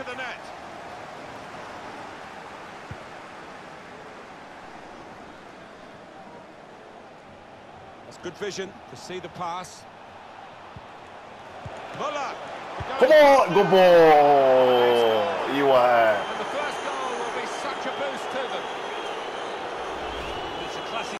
of the net. That's good vision to see the pass. Muller. Come on, good ball.